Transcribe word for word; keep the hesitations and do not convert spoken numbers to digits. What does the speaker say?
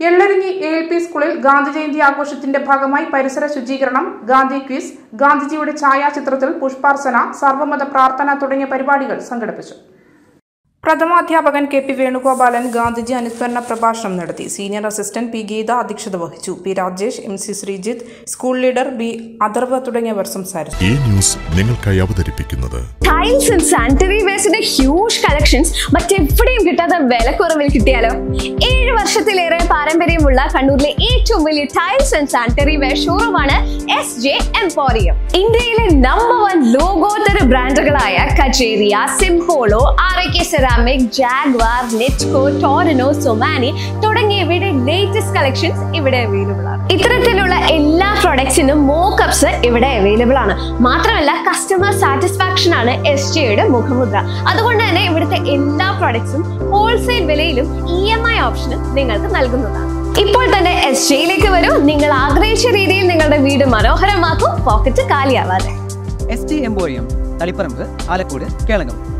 എള്ളരിഞ്ഞി A L P സ്കൂളിൽ ഗാന്ധി ജയന്തി ആഘോഷത്തിന്റെ ഭാഗമായി പരിസര ശുചീകരണം, ഗാന്ധി ക്വിസ്, ഗാന്ധിജിയുടെ ഛായാചിത്രത്തിൽ പുഷ്പാർച്ചന, സർവ്വമത പ്രാർത്ഥന തുടങ്ങിയ പരിപാടികൾ സംഘടിപ്പിച്ചു. പ്രഥമാധ്യാപകൻ കെ പി വേണുഗോപാലൻ ഗാന്ധിജി അനുസ്മരണ പ്രഭാഷണം നടത്തി. സീനിയർ അസിസ്റ്റന്റ് പി ഗീത അധ്യക്ഷത വഹിച്ചു. P Rajesh, M C Sreejith, school leader B Atharva തുടങ്ങിയവർ സംസാരിച്ചു. ഈ ന്യൂസ് നിങ്ങൾക്കായി അവതരിപ്പിക്കുന്നത് ടൈൽസ് ആൻഡ് സാനിറ്ററി വേസ്റ്റിന്റെ ഹ്യൂജ് കളക്ഷൻസ് മറ്റെവിടെയും കിട്ടാത്ത വിലക്കുറവിൽ കിട്ടിയാലോ? ഏഴ് വർഷത്തിലേറെ പാരമ്പര്യമുള്ള കണ്ണൂരിലെ ഏറ്റവും വലിയ ടൈൽസ് ആൻഡ് സാനിറ്ററി വെയർ ഷോറൂമാണ് എസ് ജെ എംപോറിയം. ഇന്ത്യയിലെ നമ്പർ വൺ ലോകോത്തര ബ്രാൻഡുകളായ Kajaria, Simpolo, R A K ceramic, Jaquar, Nitco, Torino, Somany തുടങ്ങിയവയുടെ ലേറ്റസ്റ്റ് കളക്ഷൻസ് ഇവിടെ അവൈലബിൾ ആണ്. ഇത്തരത്തിലുള്ള എല്ലാ പ്രൊഡക്ട്സിനും മോക്കപ്സ് ഇവിടെ അവൈലബിൾ ആണ്. മാത്രമല്ല കസ്റ്റമർ സാറ്റിസ്ഫാക്ഷൻ ആണ് എസ് ജെയുടെ മുഖമുദ്ര. അതുകൊണ്ട് തന്നെ ഇവിടുത്തെ എല്ലാ പ്രൊഡക്ട്സും ഹോൾസെയിൽ വിലയിലും ഇ എം ഐ ഓപ്ഷനും നിങ്ങൾക്ക് നൽകുന്നതാണ്. ഇപ്പോൾ തന്നെ എസ് ജെയിലേക്ക് വരൂ. നിങ്ങൾ ആഗ്രഹിച്ച രീതിയിൽ നിങ്ങളുടെ വീട് മനോഹരമാക്കൂ, പോക്കറ്റ് കാലിയാവാതെ. S J emporium, Taliparamba, Alakode, Kelakam.